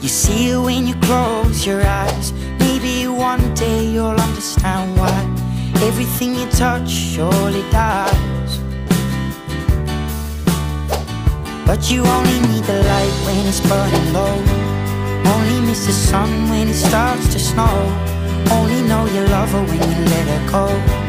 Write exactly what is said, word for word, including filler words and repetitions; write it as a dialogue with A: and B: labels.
A: You see it when you close your eyes. Maybe one day you'll understand why everything you touch surely dies. But you only need the light when it's burning low. Only miss the sun when it starts to snow. Only know you love her when you let her go.